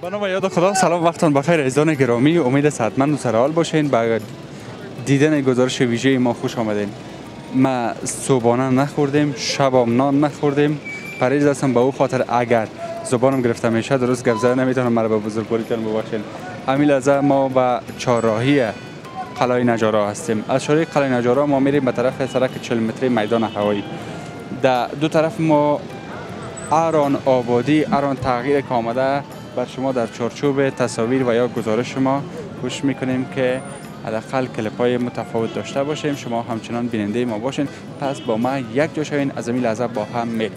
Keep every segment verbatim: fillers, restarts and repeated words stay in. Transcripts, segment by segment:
به نام یاد خدا. سلام، وقتتان بخیر عزیزان گرامی. امید صحتمند و سرحال باشین. به دیدن گزارش ویژه ما خوش آمدین. ما صبحانه نخوردیم، شبام نان نخوردیم. پریز هستم به او خاطر اگر زبانم گرفته میشه درست گپ زدن نمیتونم، مرا به بزرگواریتان ببخشید. همین لحظه ما به چهارراهی قلعه نجارا هستیم. از شارع قلعه نجارا ما میریم به طرف سرک چهل متری میدان هوایی. در دو طرف ما اران آبادی، اران تغییر که آمده بر شما در چارچوب تصاویر و یا گزارش ما گوش میکنیم که حداقل کلیپ‌های متفاوت داشته باشیم. شما همچنان بیننده ما باشین. پس با ما یک جا شوین، از این لحظه با هم میریم.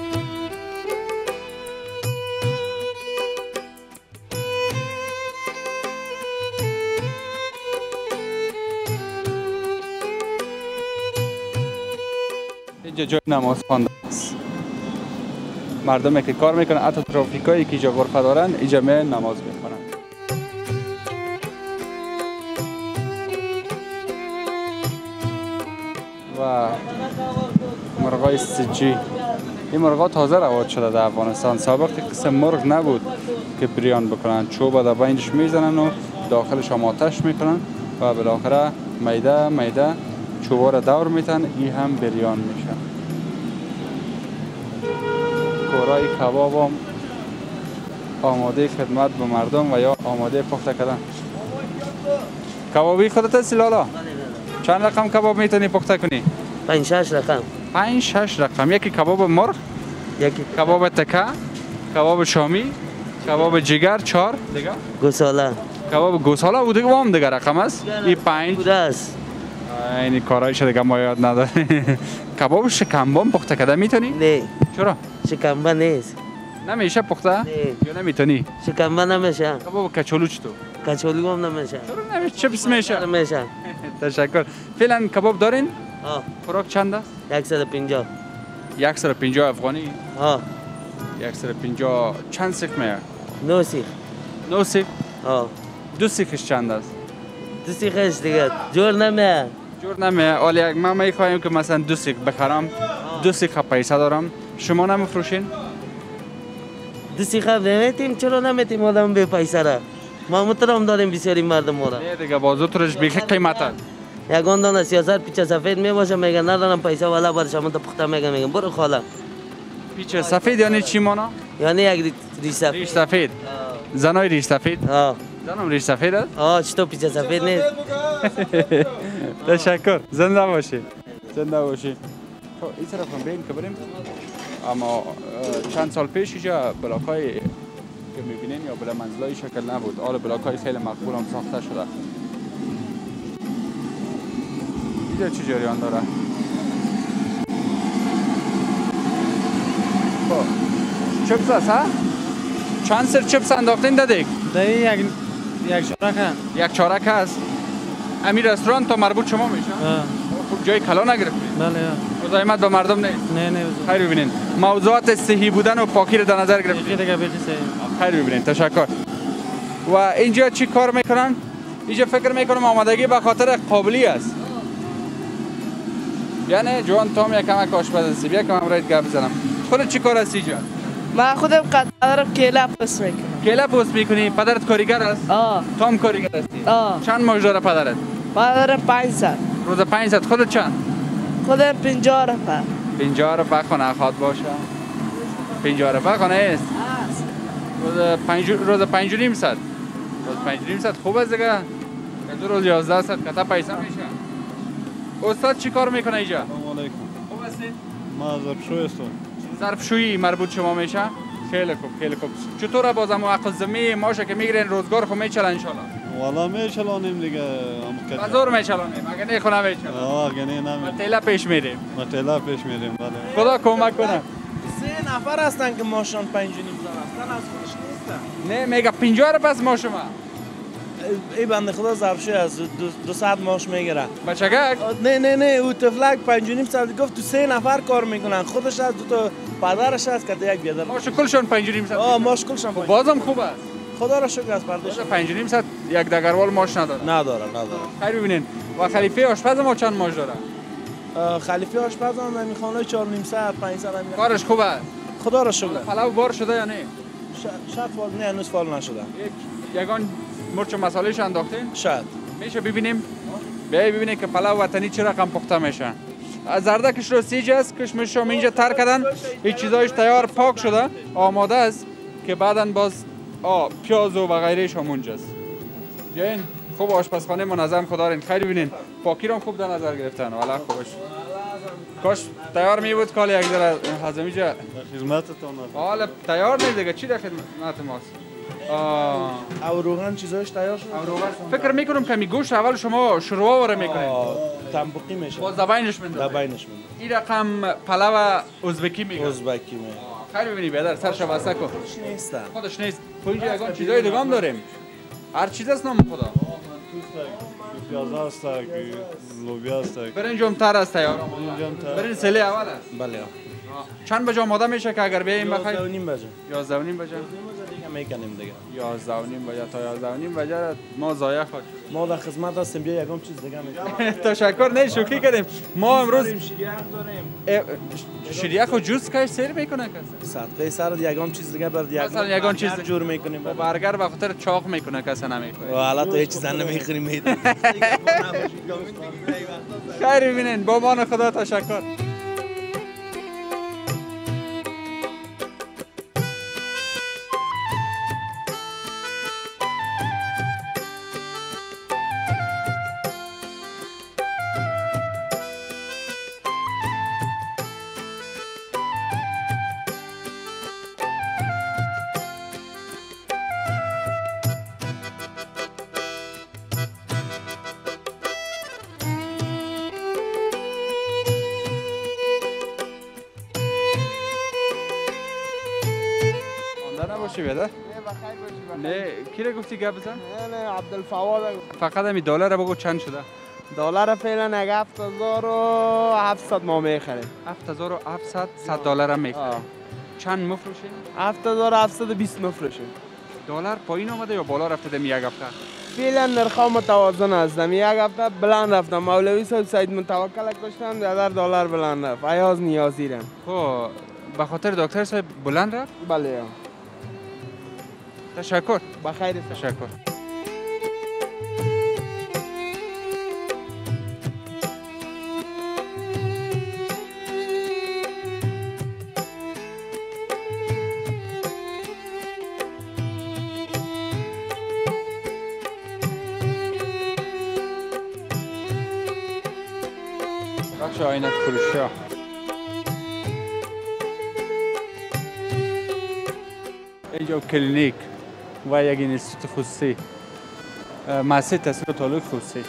اینجا جای نماز خوانده است. مردمی که کار میکنن، حتی ترافیکایی که اینجا غرفه دارن اینجا می نماز میخونن. و مرغای سجی، این مرغا تازه رواد شده در افغانستان. سابق قسم مرغ نبود که بریان بکنن، چوب در بینش میزنن و داخلش هم آتش میکنن و بالاخره میده میده چوبا را دور میتن، این هم بریان میشه. کورای کباب هم آماده خدمت به مردم و یا آماده پخته کردن. کبابی خودت هستی لالا؟ چند رقم کباب میتونی پخته کنی؟ پنج شش رقم. پنج شش رقم. یکی کباب مرغ، یکی کباب تکه، کباب شامی، کباب جگر، چهار دیگه گوساله، کباب گوساله و دیگه هم دیگه رقم است. این پنج بوده است. این کارایش دیگه ما یاد نداره. کباب شکمبا پخته کرده میتونی؟ نه. چرا؟ شکمبا نیست. نمیشه پخته؟ نه. یا نمیتونی؟ شکمبا نمیشه. کباب کچولو چطور؟ کچولی هم نمیشه. چرا نمیشه؟ چپس میشه؟ نمیشه. تشکر. فعلا کباب دارین؟ آه. خوراک چند است؟ صد و پنجاه. صد و پنجاه افغانی؟ آه. صد و پنجاه چند سیخ میه؟ نه سیخ. نه سیخ؟ آه. دو سیخش چند است؟ دو سیخش دیگه جور نمیه. جور نمیه. حالا ما میخوایم که مثلا دو سیخ بخرم، دو سیخ پیسه دارم، شما نمیفروشین؟ دو سیخ نمیتیم. چرا نمیتیم؟ آدم به پیسه را ما محترم داریم بسیاری مردم را. نه دیگه بازو ترش بیخی قیمت است. یگان دانه سیاست پیچ سفید میباشه میگن ندارم پیسه والا بر شما تو پخته میگن میگن برو خاله. پیچ سفید یعنی چی مانا؟ یعنی یک ریش سفید. ریش سفید. زنای ریش سفید؟ آه. زنم ریش سفید است؟ آه چطور پیچ سفید نیست؟ تشکر. زنده باشی. زنده باشی. خب این طرف هم بریم که بریم. اما چند سال پیش اینجا بلاک‌های که می‌بینیم یا بلا منزلای شکل نبود. حالا بلاک‌های خیلی مقبول هم ساخته شده. اینجا چی جریان داره؟ خب چپس هست ها؟ چند سر چپس انداختین دادیک؟ دایی یک یک چارک هست. یک چارک هست. امیر رستوران تا مربوط شما میشه؟ خوب جای کلا نگرفتید؟ بله. مزاحمت به مردم نیست؟ نه نه. خیر ببینین. موضوعات صحی بودن و پاکی رو در نظر گرفتید؟ دیگه دیگه صحیح. خیر ببینین. تشکر. و اینجا چی کار میکنن؟ اینجا فکر میکنم آمادگی به خاطر قابلی است. یعنی جوان تام یک کمک آشپز هستی، بیا که من برایت گپ بزنم. خودت چی کار هستی اینجا؟ من خودم پدرم کیله پوست میکنم. کیله پوست میکنی؟ پدرت کارگر است؟ آه. تو هم کارگر هستی؟ آه. چند ماش داره پدرت؟ پدرم پنجصد. روز پنجصد. خودت چند؟ خودم پنجاه رفت. پنجاه رفت خانه خواد باشه. پنجاه رفت خانه است. روز پنج روز پنج و نیم صد. روز پنج و نیم صد خوب است دیگه. دو روز یازده صد کتا پیسه میشه. استاد چی کار میکنه اینجا؟ سلام علیکم. خوب هستید؟ ما ظرفشوی هستم. ظرفشویی مربوط شما میشه؟ خیلی خوب خیلی خوب. چطوره بازم وقت زمین ماشه که میگیرین روزگار خو میچلن ان شاء الله؟ والا میچلانیم دیگه. بازار میچلانیم. اگه نه خونه میچلانیم. آه اگه نه نمی. تیلا پیش میریم. ما تیلا پیش میریم بله. خدا کمک کنه. سه نفر هستن که ماشان پنج و نیم زن هستن از خودش نیستن. نه میگه پنجاه پس ما شما. ای بنده خدا ظرفشوی از دو ساعت ماش میگیره. بچگک؟ نه نه نه او تفلک پنج و نیم ساعت گفت تو سه نفر کار میکنن. خودش از دو تا پدرش هست که یک بیادر. ماش کلشون پنج و نیم ساعت. آه ماش کلشون. خب بازم خوب است. خدا را شکر از پرداش. پنج و نیم ساعت یک دگروال ماش نداره. نداره نداره. خیر ببینین. و خلیفه آشپز ما چند ماش داره؟ خلیفه آشپز هم نمیخوانه چهار و نیم ساعت پنج ساعت. کارش خوبه. خدا را شکر. پلاو بار شده یا نه؟ ش- شاید فال نه هنوز فال نشده. یک یگان مرچ و مسالهش انداختین؟ شاید. میشه ببینیم؟ بیایی ببینیم که پلاو وطنی چه رقم پخته میشه. زردکش رو سیج است، کشمش رو اینجا تر کردن، هیچ چیزایش تیار پاک شده، آماده است که بعداً باز آ پیاز و غیرهش هم اونجاست. بیاین خوب آشپزخانه منظم خدا دارین. خیلی ببینین پاکی رو خب در نظر گرفتن. والا خوبش. کاش تیار می بود کال یک ذره هضمی جا. در خدمتتان هستم. حالا تیار نیست دیگه، چی در خدمت ماست؟ آه. او روغن چیزایش تیار شده. او روغن. فکر میکنم کمی گوشت اول شما شروع واره میکنین. تنبوقی میشه. باز دباینش من. دباینش میده. این رقم پلاو ازبکی میگه. ازبکی میگه. خیلی ببینی بیادر سرش واسه کو. خودش نیستن. خودش نیست. تو اینجا یگان چیزای دیگه هم داریم. هر چیز است نام خدا. پیاز است، لوبیا است. برنج هم تر است تیار. اینجا تا برنج سله اول است. بله. چند بجا آماده میشه که اگر بیایم بخیر؟ یازده و نیم بجه. یازده و نیم بجا. دیگه میکنیم دیگه. یازده و نیم بجا تا یازده و نیم بجا ما ضایع خود. ما در خدمت هستیم، بیا یکم چیز دیگه میکنیم. تشکر، نه شوخی کردیم. ما امروز شریک داریم. شریک و جوس کاش سیر میکنه کسی. صدقه سر یکم چیز دیگه بر یکم. مثلا یگان چیز جور میکنیم. با برگر به خاطر چاق میکنه کسی نمیخوره. حالا تو هیچ چیز نمیخوریم میدیم. خیر ببینین با مان خدا تشکر. چی بیاده؟ نه بخیر باشی. نه کی را گفتی گپ بزن؟ نه نه عبدالفواد. فقط همین دلار بگو چند شده؟ دلار فعلا یک هفت هزار و هفتصد ما میخریم. هفت هزار و هفتصد صد دلار هم میخره. چند مفروشین؟ هفت هزار و هفتصد و بیست مفروشیم. دلار پایین آمده یا بالا رفته دمی یک هفته؟ فعلا نرخ‌ها متوازن هستم. یک هفته بلند رفتم. مولوی صاحب سید متوکل کشتم در دلار بلند رفت. ایاز نیازی رم. خب به خاطر دکتر صاحب بلند رفت؟ بله. تشکر. بخیر. تشکر. بخش آینت فروشی ها. اینجا کلینیک و یک اینستیتوت خصوصی مؤسسه تحصیل و تعلیق خصوصی.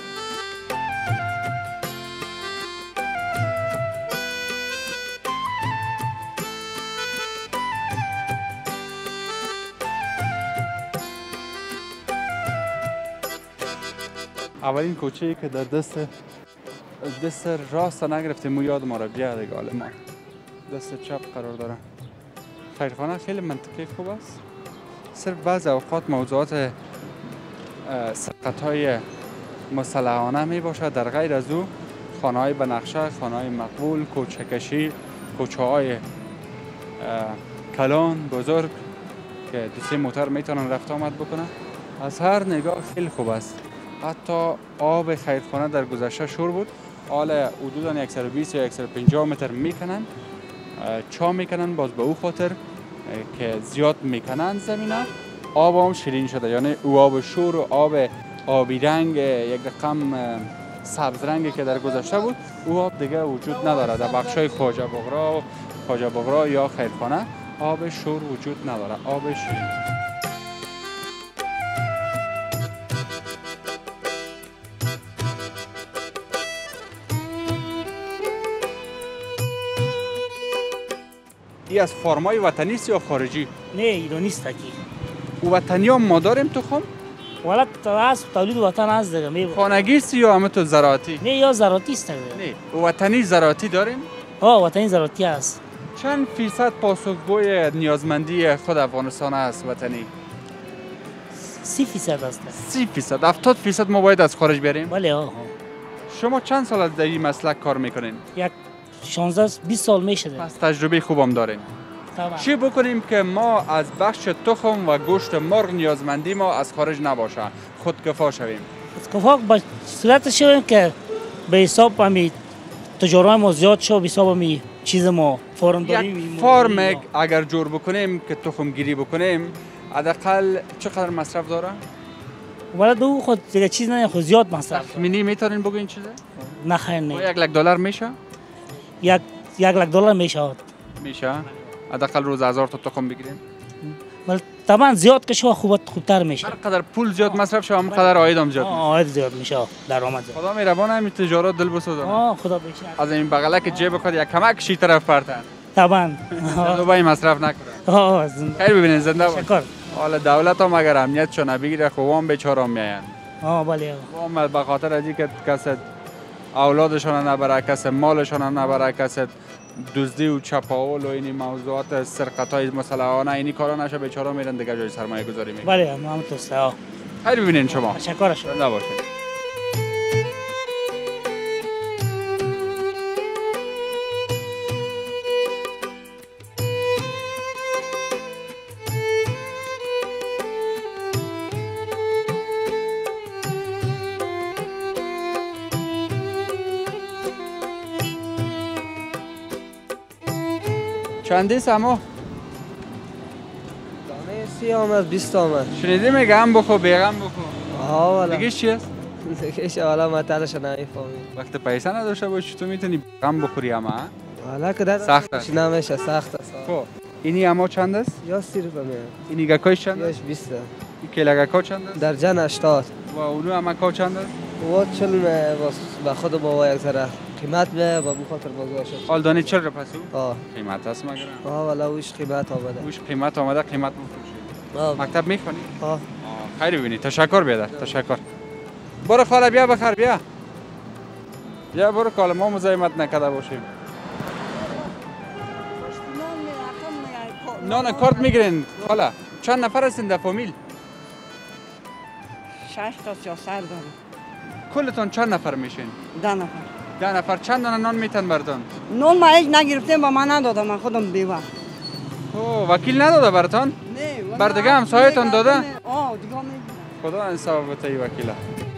اولین کوچه‌ای که در دست دست راست نگرفتیم و یاد ما را بیاد گالمان دست چپ قرار داره. خیرخانه خیلی منطقی خوب است. صرف بعض اوقات موضوعات سرقت‌های مسلحانه می باشد. در غیر از او خانه های بنقشه، خانه های مقبول، کوچه کشی، کوچه های کلان بزرگ که دو سه موتر میتونن رفت آمد بکنن. از هر نگاه خیلی خوب است. حتی آب خیرخانه در گذشته شور بود، حالا حدودا صد و بیست یا صد و پنجاه متر میکنن، چا میکنن باز به او خاطر که زیاد میکنن زمینه. آب هم شیرین شده، یعنی او آب شور و آب آبی رنگ یک رقم سبز رنگی که در گذشته بود او آب دیگه وجود نداره. در بخشای خواجه بغرا و خواجه بغرا یا خیرخانه آب شور وجود نداره، آب شیرین. ای از فارمای وطنی است یا خارجی؟ نه ایرانی است کی. وطنی هم ما داریم تخم؟ والا از تولید وطن از دیگه می خانگی است یا همه تو زراعتی؟ نه یا زراعتی است. نه وطنی زراعتی داریم؟ ها وطنی زراعتی است. چند فیصد پاسخگوی نیازمندی خود افغانستان است وطنی؟ سی فیصد است. سی فیصد، هفتاد فیصد ما باید از خارج بیاریم؟ بله ها. شما چند سال در این مسلک کار میکنین؟ یک شانزده بیست سال میشه. پس تجربه خوبم دارین. طبعا. چی بکنیم که ما از بخش تخم و گوشت مرغ نیازمندی ما از خارج نباشه، خودکفا شویم؟ کفاق با صورت شویم که به حساب همی تجارت ما زیاد شو، به حساب همی چیز ما فارم داریم. یک فارم اگر جور بکنیم که تخم گیری بکنیم حداقل چقدر مصرف داره؟ ولی دو خود دیگه چیز نه، خود زیاد مصرف. تخمینی میتونین بگین چیزه؟ نه خیر نه. یک لک دلار میشه؟ یک یک لک دلار میشه. میشه. حداقل روز هزار تا تخم بگیریم. ولی طبعا زیاد که شو خوب خوبتر میشه. هر قدر پول زیاد مصرف شه هم قدر عاید هم زیاد میشه. عاید زیاد میشه، درآمد زیاد. خدا مهربان همین تجارت دل بسوزه. آه خدا بخیر. از این بغله که جیب خود یک کمک شی طرف پرتن. طبعا. دبی مصرف نکنه. آه خیر ببینین زنده باش. شکر. حالا دولت هم اگر امنیت شو نبگیره خب وام بیچاره میاین. آه بله. وام به خاطر ازی که کس اولادشان نبره، کس مالشان نبره، کس دزدی و چپاول و این موضوعات سرقتای مسلحانه اینی کارا نشه بیچاره میرن دیگه جای سرمایه گذاری میکنن. بله همون توسته ها. خیر ببینین شما. تشکر شما. زنده باشید. چندی سما؟ دانه سی آمد بیست آمد. شنیدی میگه هم بخو بیغم بخو. آه والا. دیگه چی هست؟ دیگه والا مطلش نمیفهمی. وقت پیسه نداشته باشی تو میتونی غم بخوری اما والا که در سخته. نمیشه سخت است. خب اینی اما چند است؟ یا سی روپه میاد. اینی گکایش چند یاش است؟ بیست. این کلگکا چند است؟ در جن هشتاد. و اونو اما کا چند است؟ و چل می باس با خود بابا یک ذره قیمت به با بخاطر بازار شد. حال دانی چل رپسو؟ آه. قیمت است مگر؟ آه والا ویش قیمت آمده. وش قیمت آمده قیمت بفروشی. آه. مکتب میخونی؟ آه. خیلی ببینی تشکر بیادر تشکر. برو خاله بیا بخیر بیا. بیا برو کاله ما مزاحمت نکرده باشیم. نان کارت میگیرین خاله. چند نفر هستین در فامیل؟ شش تا سیاست دارم. کلتون چند نفر میشین؟ ده نفر. ده نفر چند دانه نان میتن براتون؟ نون ما هیچ نگرفتیم با من ندادم، من خودم بیوه. اوه وکیل نداده براتون؟ نه. بر دیگه همسایتون داده؟ آه دیگه میدونم. خدا انصاف بده ای وکیله.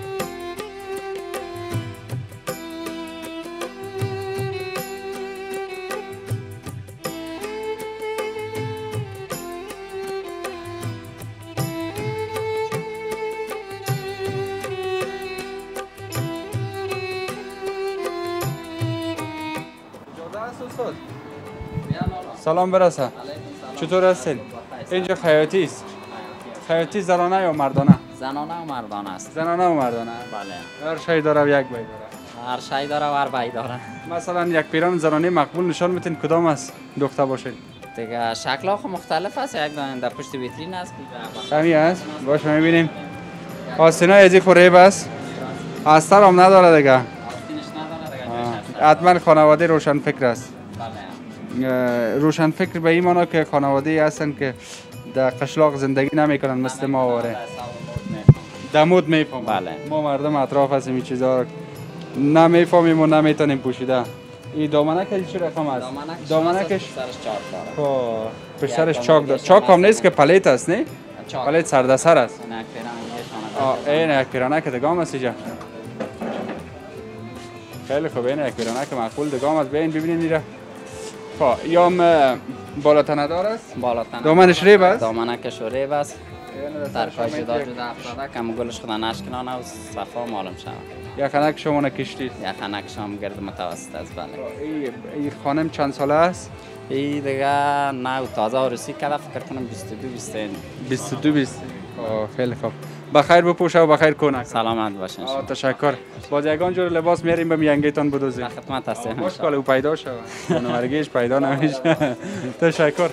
سلام برسه. چطور هستین؟ اینجا خیاطی است. خیاطی زنانه یا مردانه؟ زنانه و مردانه است. زنانه و مردانه. بله. هر شی داره و یک بای داره. هر شی داره و هر بای داره. مثلا یک پیران زنانه مقبول نشان میتین کدام است دختر باشین؟ دیگه شکل خو مختلف است. یک دانه در پشت ویترین است. کمی است. باش میبینیم. آستینای ازی خوره بس. استر هم نداره دیگه. آستینش نداره دیگه. حتما خانواده روشن فکر است. بله. روشن فکر به این معنی که خانواده هستن که در قشلاق زندگی نمیکنن مثل ما واره. دمود میفهمم. بله. ما مردم اطراف هستیم این چیزا رو نمیفهمیم و نمیتونیم پوشیده. این دامنک چه رقم است؟ دامنکش سرش چاک داره. خب پشترش چاک داره. چاک هم نیست که پلیت است نه؟ پلیت سردسر است. آه این یک پیرانک دگام است اینجا. خیلی خوب این یک پیرانک معقول دگام است. ببین ببینید اینجا. خب یا بالا تنه دار است؟ بالا تنه. دامنش ریب است؟ دامنکش ریب است. در پای جدا جدا افتاده کم گلش خدا نشکنانه و صفا معلوم شود. یا خنک شما نکشتید؟ یا خنک شما گرد متوسط است بله. این خانم چند ساله است؟ این دیگه نه تازه عروسی کرده فکر کنم بیست و دو بیست و سه. بیست و دو بیست. خیلی خوب. بخیر بپوشه و بخیر کنه. سلامت باشین. تشکر. باز یگان جور لباس میاریم به میانگیتون بدوزیم. خدمت هستیم. باش کالو پیدا شد. نمرگیش پیدا نمیشه. تشکر.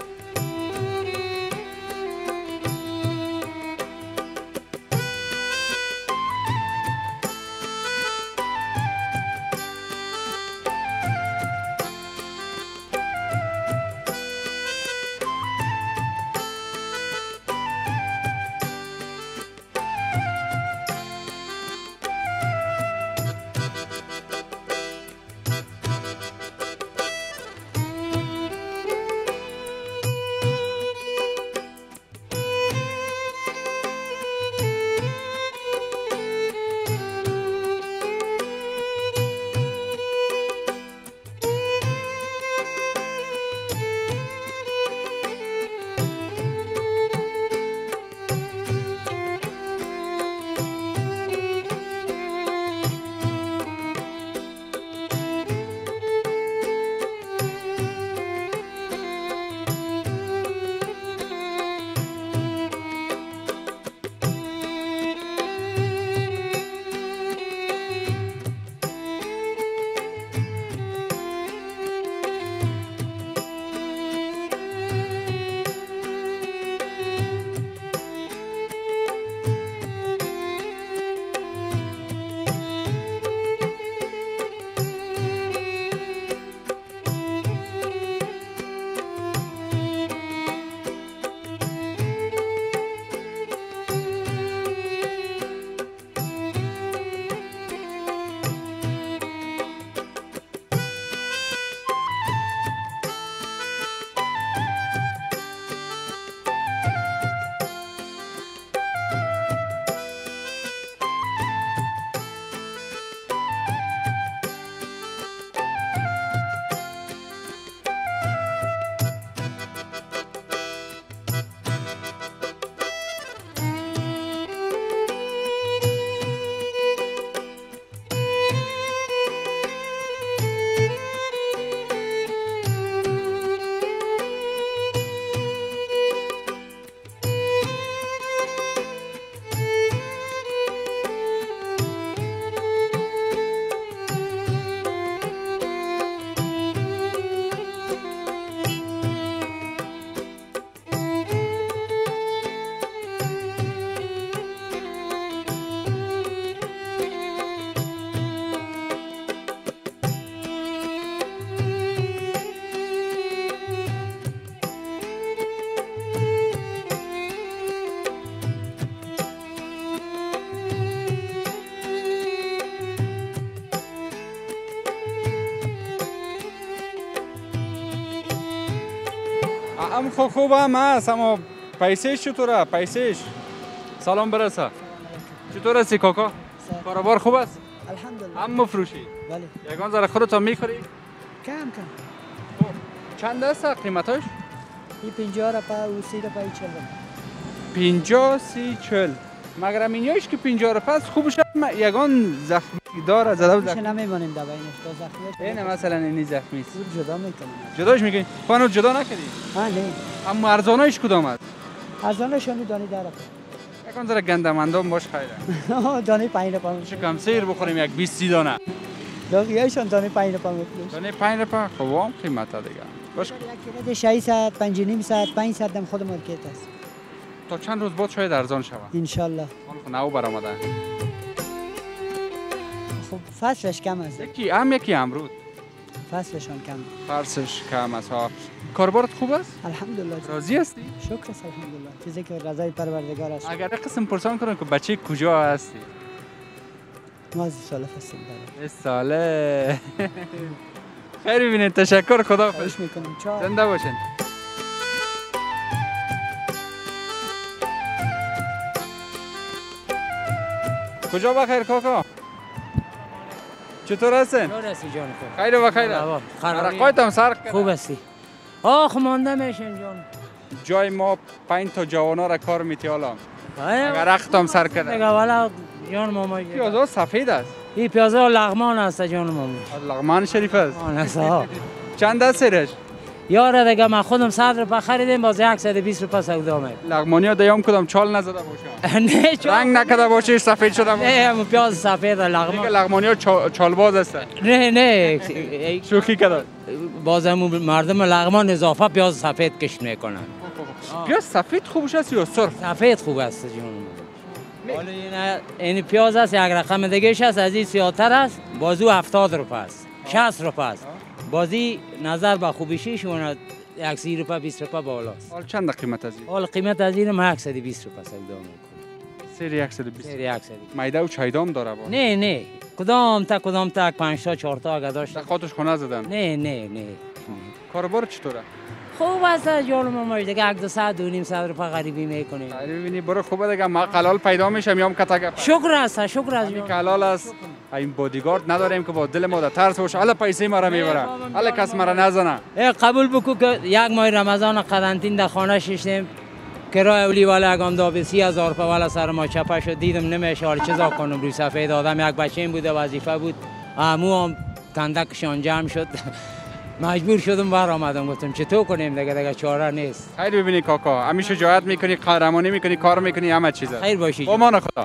هم خوب خوب هم هست اما پیسهش چطوره؟ پیسهش سلام برسه. چطور هستی کاکا؟ کاروبار خوب است؟ الحمدلله. هم مفروشی؟ بله. یگان ذره خودتان میخوری؟ کم کم. خب چند است قیمتاش؟ این پنجاه رپا و سی رپا چل رپا. پنجاه سی چل. مگر اینیش که پنجاه رپا است خوبش هم یگان زخمی داره زده و زخمی. نمیمانیم دا بینش تا زخمیش. اینه مثلا اینی زخمی است. جدا میکنیم. جداش میکنی؟ خانو جدا نکردی؟ ها نه. اما ارزانش کدام است؟ ارزانش هم دانی در رپا. یکان ذره گندمندام باش خیره. دانه پنج رپا. چه کم سیر بخوریم یک بیست سی دانه. داغیایشان دانه پنج رپا میفروش. دانه پنج رپا خب هم قیمته دیگه. باش. یک کیلو ششصد، پنج و نیم صد، پانصد هم خود مارکت است. تا چند روز بعد شاید ارزان شود. ان شاء الله. حالا نو برآمده. خب فصلش کم است. یکی هم یکی امرود. فصلشان کم. فصلش کم است ها. کاربارت خوب است؟ الحمدلله. راضی هستی؟ شکر است الحمدلله. چیزی که رضای پروردگار است. اگر قسم پرسان کنم که بچه کجا هستی؟ ما از سال هستیم بله. ساله. خیر ببینید تشکر خدا خوش میکنم. چاو. زنده باشین. کجا بخیر کاکا؟ چطور هستین؟ چطور هستی جان خوب؟ خیر و خیر. رقایت هم سر خوب هستی. آخ مانده میشین جان. جای ما پنج تا جوانا را کار میتی حالا. اگر رخت هم سر کرده. دیگه والا جان ماما. پیازا سفید است. این پیازا لغمان است جان ماما. لغمان شریف است. آن است. چند است سرش؟ یاره دیگه من خودم صد روپا خریدم باز صد و بیست روپا سودا می. لغمانی ها دیام کدام چال نزده باشه. نه چال. رنگ نکده باشه سفید شده باشه. نه هم پیاز سفید لغمان. دیگه لغمانی ها چال باز هستن. نه نه. شوخی کرد. باز هم مردم لغمان اضافه پیاز سفید کش میکنن. پیاز سفید خوبش است یا سرخ؟ سفید خوب است جون. حالا این این پیاز است یک رقم دیگه است از این سیاتر است بازو هفتاد روپا است. شصت روپا است. بازی نظر به خوبیشیش اون یک سی روپا بیست روپا بالاست. حال چند قیمت از این؟ حال قیمت از این ما صد و بیست روپا سودا میکنم. سری صد و بیست. سری صد. میده و چایدام داره با. نه نه. کدام تا کدام تا پنج تا چهار تا اگه داشت. خاطرش خونه زدن. نه نه نه. کاربار چطوره؟ خوب است جان ما دیگه یک دو صد دو نیم صد روپا غریبی میکنیم. ببینی برو خوبه دیگه ما حلال پیدا میشم میام کتاگه. شکر است شکر است. این حلال است. این بادیگارد نداریم که با دل ما در ترس باشه. حالا پیسه ما را میبره. حالا کس ما را نزنه. قبول بکو که یک ماه رمضان قرنطین در خانه شیشتیم. کرای اولی والا اگام دا سی هزار روپا والا سر ما چپه شد دیدم نمیشه حال چیزا کنم روی صفحه دادم یک بچه این بوده وظیفه بود. عمو هم کندکشان جمع شد. مجبور شدم بر آمدم گفتم چطور کنیم دیگه دیگه چاره نیست. خیر ببینی کاکا همیشه شجاعت میکنی قهرمانی میکنی کار میکنی همه چیزا. خیر باشی. با امان خدا.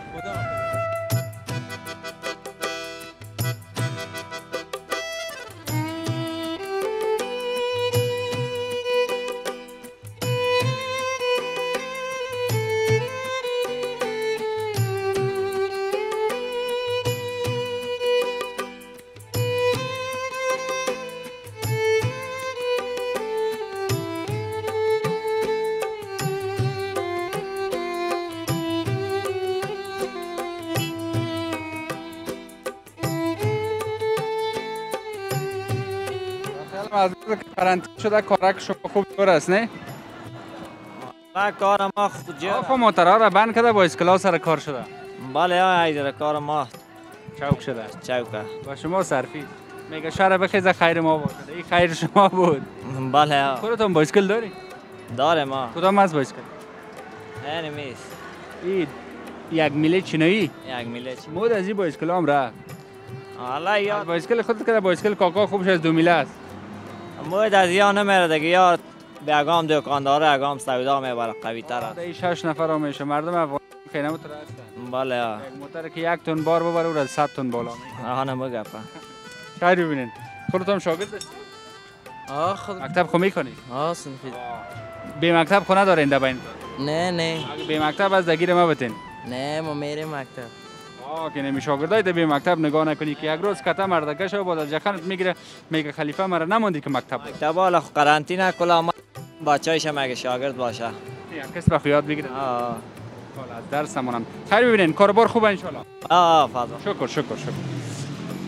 از قرنطینه شده کارک شما خوب دور است نه؟ با کار ما خود جا آقا موترها را بند کرده با اسکلا سر کار شده. بله ها ایدر کار ما چوک شده. چوکه با شما صرفی میگه شهر بخیزه خیر ما باشد. این خیر شما بود. بله ها. خودتون بایسکل داری؟ داره ما. کدام از بایسکل؟ این میز. این یک میله چینایی؟ یک میله چینایی. مود از این بایسکل هم را. الله یاد. بایسکل خودت که بایسکل کاکا خوبش از دو میله است. مود از یا نمیره دیگه یا به اگام دکانداره اگام سودا میبره قوی تر است. این شش نفر هم میشه مردم افغان خیلی موتر هستن. بله ها. یک موتر که یک تن بار ببره او از صد تن بالا میشه. آها نمیگه خیر ببینید. خودت هم شاگرد هستی؟ آه خود مکتب خو میکنی؟ آه صنفی. به مکتب خو ندارین در بین؟ نه نه. به مکتب از دگیر ما بتین؟ نه ما میریم مکتب. آه که نمی شاگردای به مکتب نگاه نکنی که یک روز کتا مردکش و بعد از جخنت میگیره میگه خلیفه مرا نموندی که مکتب مکتب والا قرنطینه کلا ما بچه‌ایش مگه شاگرد باشه. یک کس بخو یاد بگیره. آه. حالا از درس همونم. خیر ببینین کاربار خوبه ان شاء الله. آه فضا. شکر شکر شکر.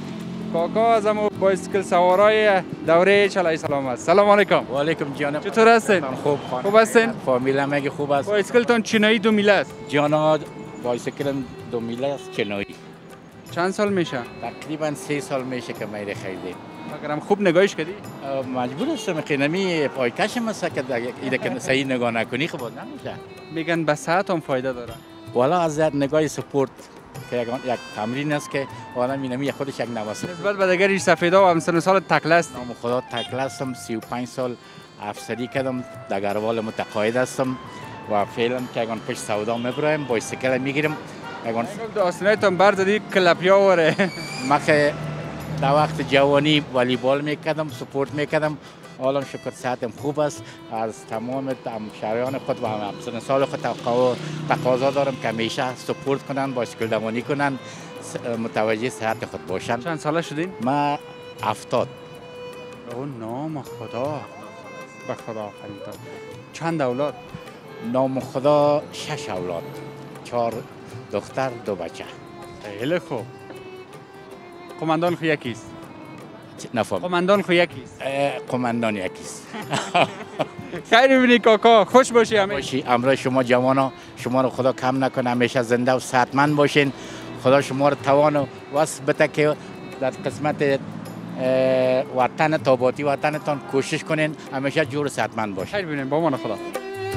کاکا از همون بایسکل سوارای دوره چلای سلام است. سلام علیکم. و علیکم جانم. چطور هستین؟ خوب خانم. خوب هستین؟ فامیل هم اگه خوب است. بایسکلتون چینایی دو میله است. جانا بایسکلم دو میله است چینایی. چند سال میشه؟ تقریبا سه سال میشه که میره خریدیم. مگرم خوب نگاهش کردی؟ مجبور هستم که نمی پایکشم است که ایده که صحیح نگاه نکنی خب نمیشه. میگن به صحت هم فایده داره. والا از نگاه سپورت که یک تمرین است که آدم اینمی خودش یک نواسط نسبت به دیگر سفیدا و همسن سال تکله است. نام خدا تکله هستم. سی و پنج سال افسری کردم، در گروال متقاعد هستم و فعلا که اگان پشت سودا میبرایم بایسکل میگیرم. اگان داستانیتون بردادی کلپیا وره. ما که در وقت جوانی والیبال میکردم، سپورت میکردم. حالا شکر صحتم خوب است. از تمام همشهریان خود و همسن سال خود تقاضا دارم که همیشه سپورت کنن، بایسکل دوانی کنن، متوجه صحت خود باشن. چند ساله شدین؟ ما هفتاد. او نام خدا. به خدا آفرین. چند اولاد؟ نام خدا شش اولاد. چهار دختر دو بچه. خیلی خوب. قماندان خو یکیست؟ نفهم. قماندان خو یکیست؟ قماندان یکیست. خیر ببینی کاکا، خوش باشی همه. باشی. امروز شما جوانا شما رو خدا کم نکنه، همیشه زنده و صحتمند باشین. خدا شما رو توان و وصف بده که در قسمت وطن تاباتی وطنتان کوشش کنین، همیشه جور و صحتمند باشین. خیر ببینیم با امان خدا.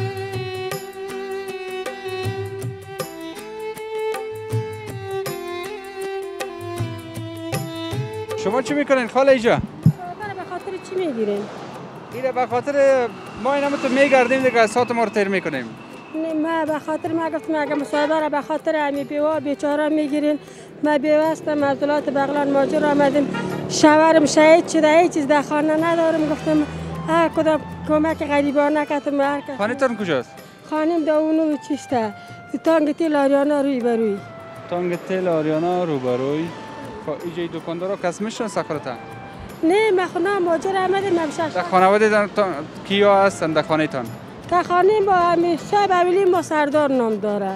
شما چی میکنین خاله ایجا؟ به خاطر چی میگیرین؟ ایره به خاطر ما اینم تو میگردیم دیگه ساعت ما رو تیر میکنیم. نه ما به خاطر ما گفتم اگه مصاحبه را به خاطر امی بیوه بیچاره میگیرین. ما بیوه هستم از ولایت بغلان ماجر آمدیم. شوهرم شهید شده، هیچ چیز در خانه ندارم. گفتم ها کدام کمک غریبانه کردم هر کس. خانه‌تون کجاست؟ خانم داونو چیسته. تانگ تیل آریانا روی بروی. تانگ تیل آریانا رو بروی. اینجا دکاندارا کس میشن سخرتن؟ نه ما خونه ماجر آمدیم همشه. در خانواده کیا هستن در خانه تان؟ در خانه با همیشه اولی ما سردار نام داره.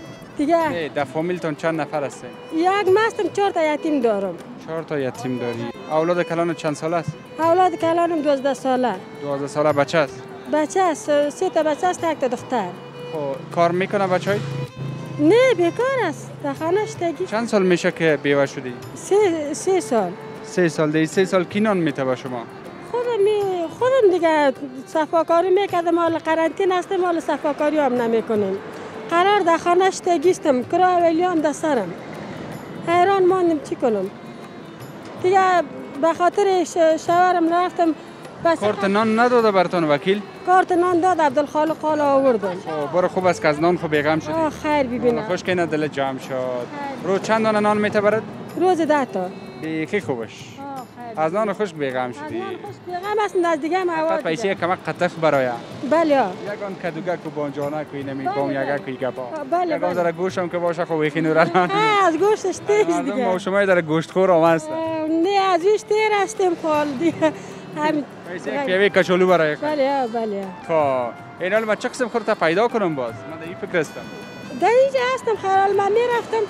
دیگه در فامیلتون چند نفر هستن؟ یک مستم چهار تا یتیم دارم. چهار تا یتیم داری. اولاد کلان چند ساله است؟ اولاد کلانم دوازده ساله. دوازده ساله بچه است؟ بچه است، سه تا بچه است، یک تا دختر. خب کار میکنه بچه‌ای؟ نه بیکار است. در خانه شدگی. چند سال میشه که بیوه شدی؟ سه سه سال. سه سال دیگه. سه سال کی نان میته با شما؟ خودم می خودم دیگه صفاکاری میکردم. مال قرنطینه هستم، مال صفاکاری هم نمیکنیم. قرار در خانه شدگیستم، کرا ولیام در سرم. حیران ماندم چی کنم. دیگه به خاطر شوهرم رفتم. کارت نان نداده براتون وکیل؟ کارت نان داد، عبدالخالق قال آوردم. خب برو خوب است که از نان خوب بیغم شدی. آه خیر ببینم. خوش که نه دل جمع شد. روز چند دانه نان میته برات؟ روز ده تا. بیخی خوبش. از نان خوش بیغم شدی. از نان خوش بیغم است، نزدیکه مواد. پیسه کمک قطف برای. بله. یگان کدوگه کو بانجانه کو اینمی بام یگه کو گپا. بله. یگان زره گوشم که باشه خو ویخی نور الان. از گوشتش تیز دیگه. مردم ما شما در گوشت خور آمست. نه از ویش تیر هستیم خال دیگه. همین. پیسه پیوی کچولو برای. بله بله. خب این حال ما چه قسم خورتا پیدا کنم باز. من در این فکر هستم. در اینجا هستم خلال من میرفتم.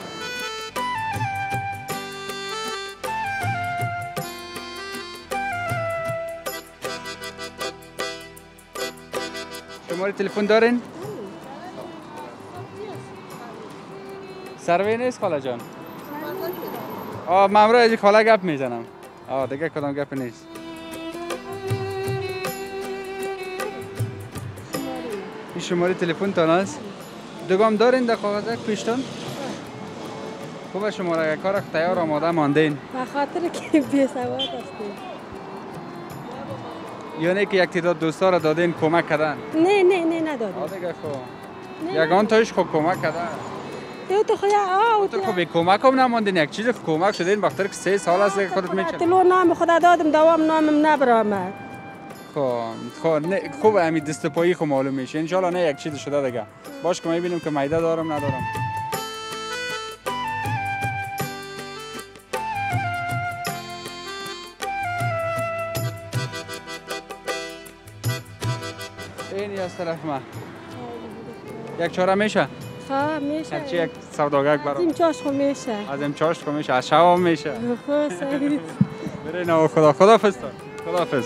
شماره تلفن دارین؟ سروی نیست خاله جان؟ آه من امروز از خاله گپ میزنم. آه دیگه کدام گپ نیست. این شماره تلفن تان است؟ دوگام دارین در کاغذ پیشتون؟ خوبه شماره کار تیار آماده ماندین؟ به خاطر که بی‌سواد هستیم. یعنی که یک تعداد دوستا را دادین کمک کردن؟ نه نه نه ندادم. آه دیگه خب. یگان تایش خوب کمک کردن. یه تو خیا آه تو خب کمک هم نماندین، یک چیز کمک شدین وقتی که سه سال است که خودت میچن. تلو نام خدا دادم دوام نامم نبرامد. خب خب نه خوب همین دست پایی خو معلوم میشه. ان شاء الله نه یک چیز شده دیگه. باش که میبینیم که میده دارم ندارم. این از طرف ما یک چهاره میشه؟ خواه میشه هرچی یک سوداگر از برام این چاش خو میشه از این چاشت که میشه از شب هم میشه خواه صحیح برین آقا خدا خداحافظ تا خداحافظ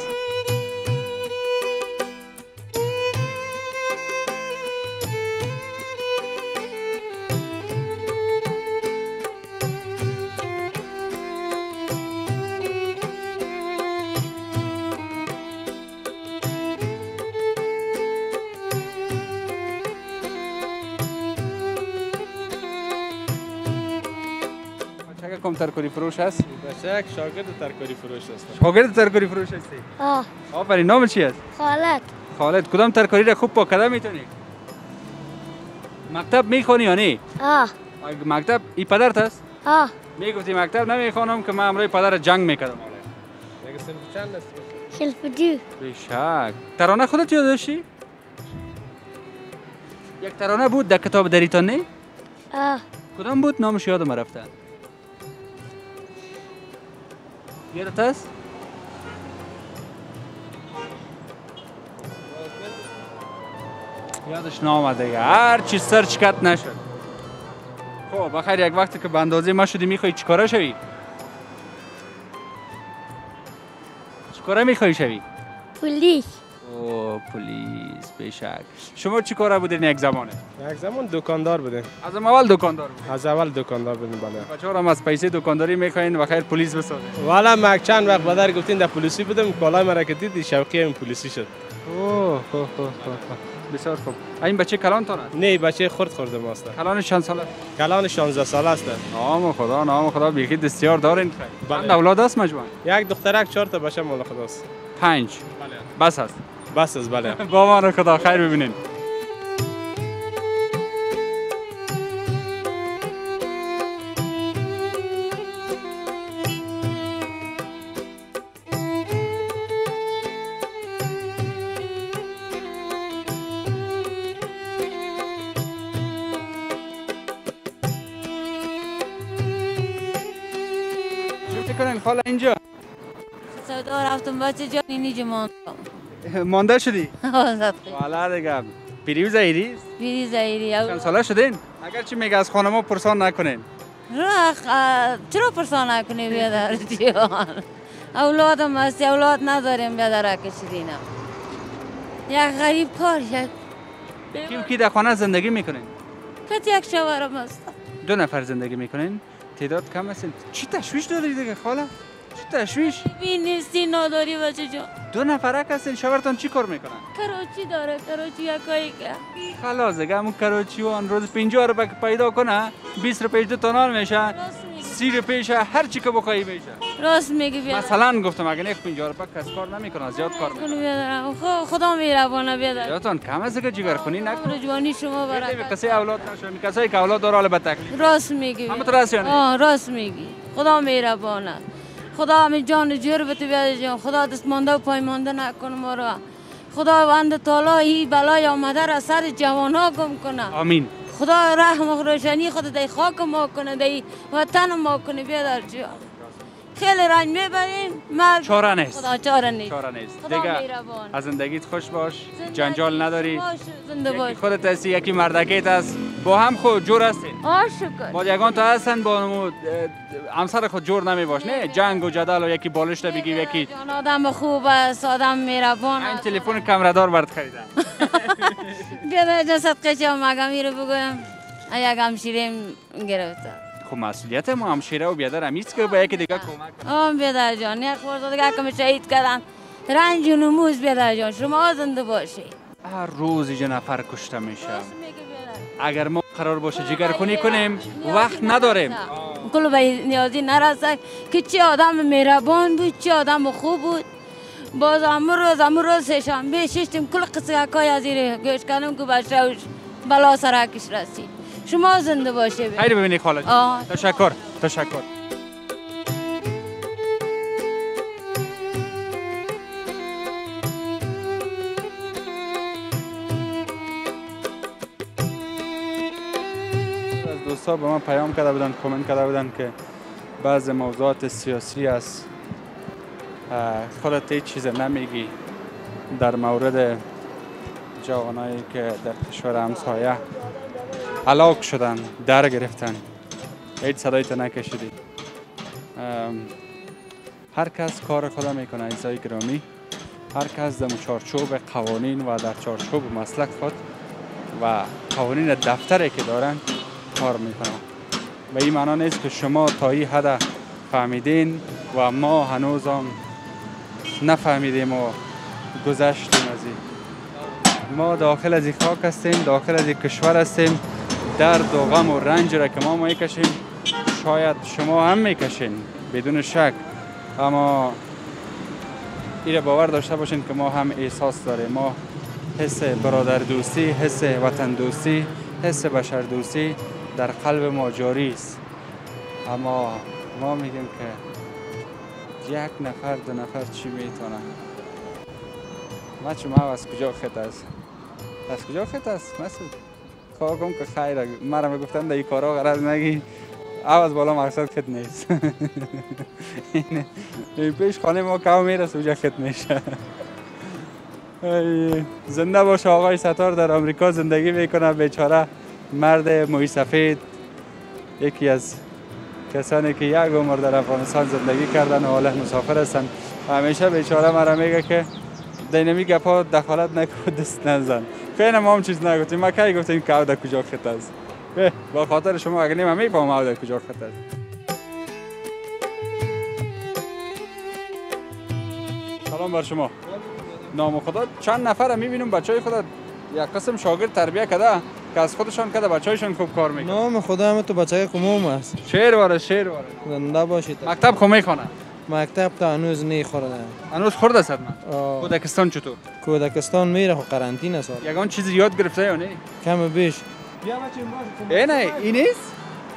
کم ترکاری فروش هست؟ بچه یک شاگرد ترکاری فروش هست. شاگرد ترکاری فروش هستی؟ آه آفرین. نام چی است؟ خالد خالد. کدام ترکاری را خوب پاکده میتونی؟ مکتب میخونی یا نه؟ آه مکتب ای پدرت است؟ آه میگفتی مکتب نمیخوانم که من امروز پدر جنگ میکردم. یک سنف چند است؟ شلف دو بیشک. ترانه خودت یاد داشتی؟ یک ترانه بود در کتاب دریتان نه؟ آه کدام بود؟ نامش یادم رفته. یادت است؟ یادش نامده دیگه. هر چی سرچ کت نشد. خب بخیر یک وقتی که به اندازه ما شدی میخوای چیکاره شوی؟ چیکاره میخوای شوی؟ پلیس اوه پلیس بیشک. شما چی کاره بودین یک زمانه؟ یک زمان دکاندار بودیم. از اول دکاندار بودین؟ از اول دکاندار بودیم بله. بچه‌ها هم از پیسه دکانداری میخواین و خیر پلیس بسازه. والا ما چند وقت بعد گفتین در پلیسی بودم کالای مرا که دید شوقی هم پلیسی شد. اوه خو خو خو بسیار خوب. این بچه کلان تونه؟ نه بچه خرد خورده ماست. کلان چند ساله؟ کلان شانزده ساله است. نام خدا نام خدا بیخی دستیار دارین خیر. چند اولاد است مجموعاً؟ یک دخترک چهار تا بچه مال خداست. پنج. بله. بس است. بس است بله. با ما خدا خیر ببینین. کنین خاله اینجا سودا رفتم بچه جان اینجا ماندم مانده شدی؟ آزاد والا دیگه پیری و زهیری؟ پیری زهیری چند ساله شدین؟ اگر چی میگه از خانما پرسان نکنین رخ چرا پرسان نکنی بیادر جان اولادم هستی اولاد نداریم بیادر کشیدینم یک غریب کار یک کی کی در خانه زندگی میکنین؟ کت یک شوهرم هست دو نفر زندگی میکنین؟ تعداد کم هستین؟ چی تشویش داری دیگه خاله؟ چی تشویش؟ بین نیستی نداری بچه جان دو نفرک هستین شوهرتان چی کار میکنن؟ کراچی داره کراچی یکایی که خلاص دیگه همون کراچی و آن روز پنجاه روپه که پیدا کنه بیست روپیش دو تانال میشه سی روپیش هر چی که بخوایی میشه راست میگی بیادر مثلا گفتم اگه نه پنجاه روپه کس کار نمیکنه زیاد کار میکنه خدا میربانه بیادر یادتان کم است که جگر کنی نکن جوانی شما برای کسی اولاد نشه کسایی که اولاد داره حالا به تکلیف راست میگی همه تو راست آه راست میگی خدا میربانه خدا همین جان جور بده بیاد جان خدا دست مانده و پای مانده نکنه ما رو خدا بنده تعالی این بلای آمده را سر جوان ها گم کنه آمین خدا رحم و روشنی خود در خاک ما کنه در وطن ما کنه بیادر جان خیلی رنج میبریم مرد چاره نیست خدا چاره نیست چاره نیست خدا دیگه میربان از زندگیت خوش باش جنجال نداری باش زنده باش یکی خودت هستی یکی مردکیت هست با هم خود جور هستین آه شکر با یگان تا هستن با نمو همسر خود جور نمی باش نه جنگ و جدال و یکی بالشت بگی یکی جان آدم خوب است آدم میربان این تلفن کمردار برات خریدم بیادر جان صدقه چه مگم میره بگویم یک همشیریم گرفته خب مسئولیت ما همشیره و بیادر همیست که با یکی دیگه کمک آم بیادر جان یک خورده دیگه که شهید کردن رنج و نموز بیادر جان شما زنده باشی هر روز یه نفر کشته میشه اگر ما قرار باشه جگر کنی کنیم وقت نداریم کل به نیازی نرسد که چه آدم مهربان بود چه آدم خوب بود باز امروز روز امروز روز سه‌شنبه ششتیم کل قصه کای از این گوش کردم که بچه بلا سرکش رسید شما زنده باشه خیلی ببینی خاله جان تشکر تشکر از دوستا به من پیام کرده بودن کامنت کرده بودن که بعض موضوعات سیاسی است خودت هیچ چیز نمیگی در مورد جوانایی که در کشور همسایه علاق شدن، در گرفتن. هیچ صدایت نکشیدی. هر کس کار خدا میکنه عزیزای گرامی. هر کس در چارچوب قوانین و در چارچوب مسلک خود و قوانین دفتری که دارن کار میکنن. و این معنا نیست که شما تا این حد فهمیدین و ما هنوز هم نفهمیدیم و گذشتیم از این. ما داخل از این خاک هستیم، داخل از این کشور هستیم. درد و غم و رنج را که ما میکشیم شاید شما هم میکشین بدون شک، اما این باور داشته باشین که ما هم احساس داریم. ما حس برادر دوستی، حس وطن دوستی، حس بشر دوستی در قلب ما جاری است. اما ما میگیم که یک نفر دو نفر چی میتونه؟ ما چما از کجا خط است؟ از کجا خط است مسعود؟ خواه کن که خیره. مرا میگفتن در این کارها غرض نگی، عوض بالا مقصد خط نیست. این پیش خانه ما که میرسه اونجا خط میشه. زنده باشه آقای ستار، در آمریکا زندگی میکنه بیچاره مرد موی سفید، یکی از کسانی که یک عمر در افغانستان زندگی کردن و حالا مسافر هستن. همیشه بیچاره مرا میگه که دینامی گپا دخالت نکن، دست نزن. خیلی ما هم چیز نگفتیم. ما کی گفتیم که او در کجا خط است؟ با خاطر شما اگر نیم میفهمم او در کجا خط است. سلام بر شما. نام خدا چند نفر میبینیم بچهای خدا یک قسم شاگرد تربیت کرده که از خودشان کده بچه‌هایشان خوب کار میکنه. نام خدا هم تو بچه قموم است. شعر واره شعر واره. زنده باشید. مکتب خو میخونه. مکتب تا هنوز نی خورده. هنوز خورده است من. کودکستان چطور؟ کودکستان میره خو قرنطینه است. یگان چیزی یاد گرفته یا نه؟ کم بیش. بیا بچه این نه این نیست؟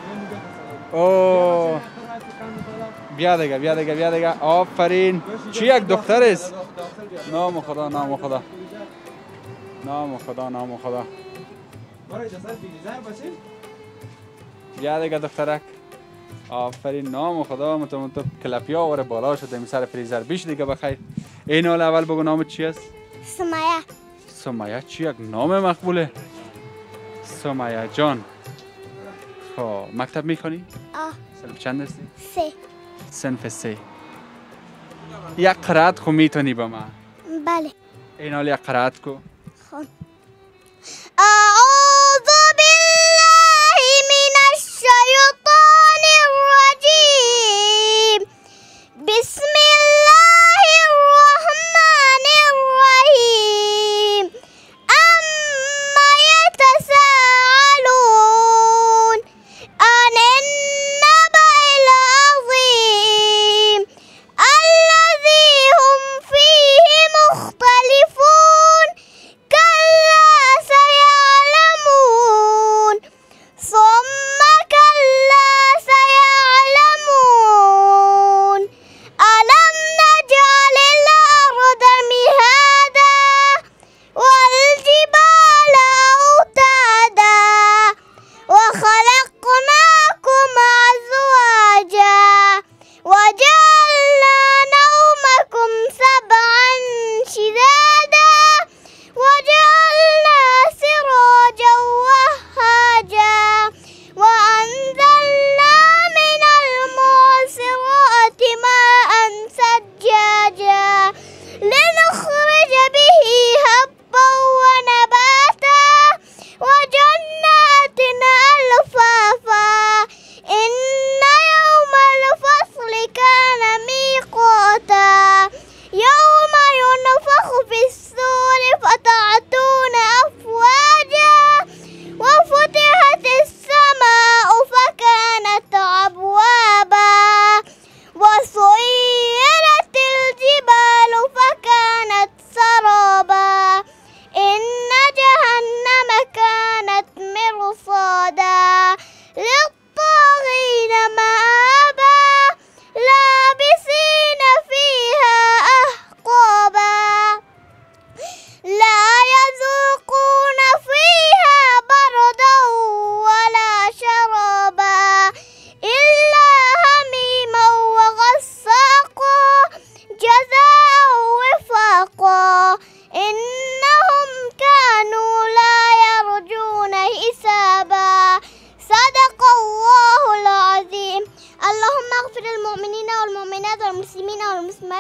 اوه بیا دیگه بیا دیگه بیا دیگه. آفرین. چی یک دختر است؟ نام خدا نام خدا. نام خدا نام خدا. بیا دیگه دخترک. آفرین نام خدا. متو متو کلپیا وره بالا شده می سر فریزر بیش دیگه بخیر. این حال اول بگو نامت چی است؟ سمیه. سمیه چی یک نام مقبوله؟ سمیه جان. خب مکتب میخونی؟ آه. صنف چند هستی؟ سه. صنف سه. یک قرائت خو میتونی با من؟ بله. این حال یک قرائت کو. خون. اعوذ بالله من الشیطان الرجیم. بسم الله الرحمن الرحیم. اما یتساءلون عن النبأ العظیم الذی هم فیه مختلفون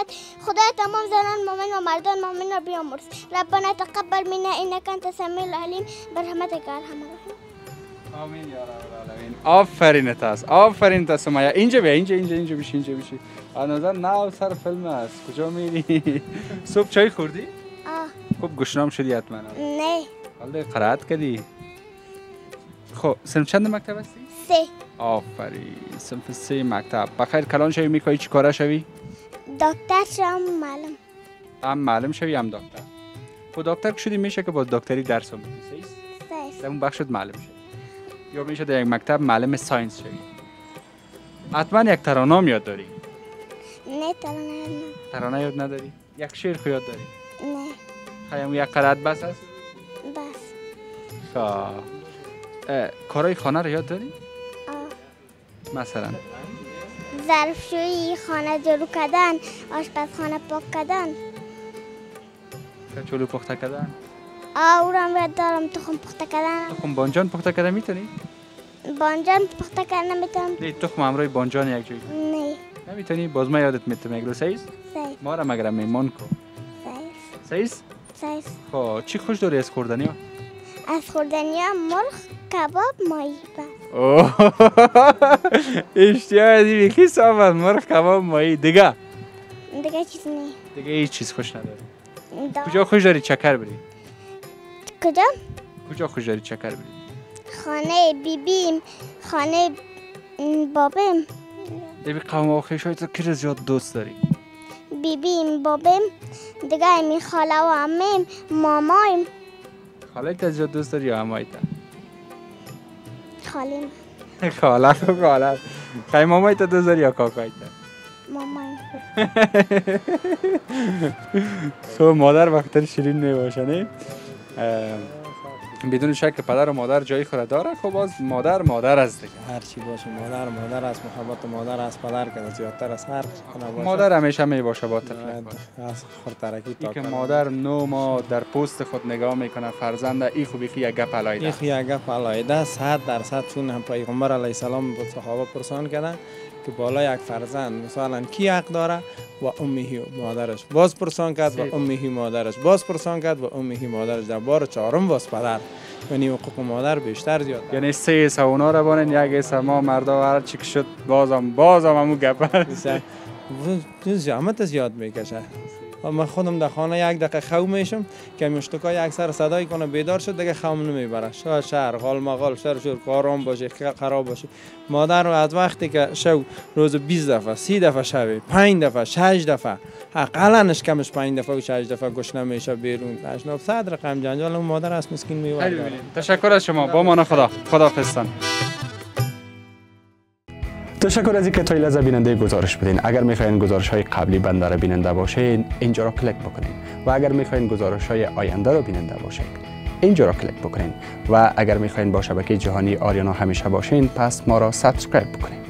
رحمت. خدای تمام زنان مؤمن و مردان مؤمن را بیامرز. ربنا تقبل منا انک انت السمیع العلیم برحمتک ارحم الراحمین. آمین یا رب العالمین. آفرین تاس، آفرین تاس سمیه. اینجا بیا، اینجا اینجا اینجا بشی، اینجا بشی. از نظر نو سر فیلم است. کجا میری؟ صبح چای خوردی؟ آه. خوب گشنام شدی حتما. نه. حالا قرائت کردی؟ خب صنف چند مکتب هستی؟ سه. آفرین، صنف سه مکتب. بخیر کلان شوی میخوای چی کاره شوی؟ دکتر شم معلم. هم معلم شوی هم دکتر. خب دکتر که شدی میشه که باز دکتری درس هم بدی، صحیح؟ صحیح. در اون بخشت معلم شوی. یا میشه در یک مکتب معلم ساینس شوی. حتما یک ترانه یاد داری؟ نه ترانه یاد نداری. ترانه یاد نداری؟ یک شعر خو یاد داری؟ نه. خیلی یک قرائت بس است؟ بس. خب کارهای خانه رو یاد داری؟ آه. مثلا ظرفشویی، خانه جارو کردن، آشپزخانه پاک کردن. کچولو پخته کردن؟ آه او را یاد دارم. تخم پخته کردن. تخم بانجان پخته کردن میتونی؟ بانجان پخته کردن نمیتونم. نه تخم همراه بانجان یک جایی. نه. نمیتونی؟ باز ما یادت میتونم یک روز سعیز؟ سعیز. ما را مگرم میمان کو. سعیز. سعیز؟ سعیز. خب چی خوش داری از خوردنی ها؟ از خوردنی ها مرغ، کباب، ماهی بس. اوه اشتیاق از این بکی صاحب از مرغ، کباب، ماهی. دیگه؟ دیگه چیز نه. دیگه هیچ چیز خوش نداری؟ دا. کجا خوش داری چکر بری؟ کجا؟ کجا خوش داری چکر بری؟ خانه بیبیم، خانه بابم. دیگه قوم و خویش های تو کی زیاد دوست داری؟ بیبیم، بابم، دیگه می خاله و عمیم، مامایم. خاله تا زیاد دوست داری یا عمای تا؟ خاله من. خاله تو خاله. خیلی مامای تا دوست داری یا کاکای تا؟ مامایم. خب مادر وقتی شیرین نباشه نه؟ بدون شک پدر و مادر جای خود داره. خب باز مادر مادر است دیگه. هر چی باشه مادر مادر است. محبت مادر از پدر که زیادتر از هر باشه. مادر همیشه می باشه با تفلیق از خورترکی تا که مادر نو ما در پوست خود نگاه میکنه فرزند ای خوبی که یک گپ علایده. ای خو یک گپ علایده صد درصد چون هم پیغمبر علیه السلام به صحابه پرسان کردن که بالا یک فرزند مثلا کی حق داره و امیه مادرش. باز پرسان کرد و امیه مادرش. باز پرسان کرد و امیه مادرش. در بار چهارم باز پدر. یعنی حقوق مادر بیشتر زیاد. یعنی سه حصه اونا رو بانن، یک حصه ما مردا و هر چی که شد بازم بازم همون گپ است. زحمت زیاد میکشه. من خودم در خانه یک دقیقه خو میشم که مشتکا یک سر صدای کنه بیدار شد دیگه خوام نمیبره. شهر شهر غال مغال شهر شهر کارام باشه خراب باشه. مادر از وقتی که شو روز بیست دفعه سی دفعه شوی پنج دفعه شش دفعه حداقلش کمش پنج دفعه و شش دفعه گوش نمیشه بیرون اشناب صد رقم جنجال اون مادر است مسکین میواره. تشکر از شما. با مانا خدا خدا حافظتان. تشکر از اینکه تا لحظه بیننده گزارش بدین. اگر میخواین گزارش های قبلی بنده را بیننده باشین اینجا را کلیک بکنین و اگر میخواین گزارش های آینده را بیننده باشین اینجا را کلیک بکنین و اگر میخواین با شبکه جهانی آریانا همیشه باشین پس ما را سابسکرایب بکنین.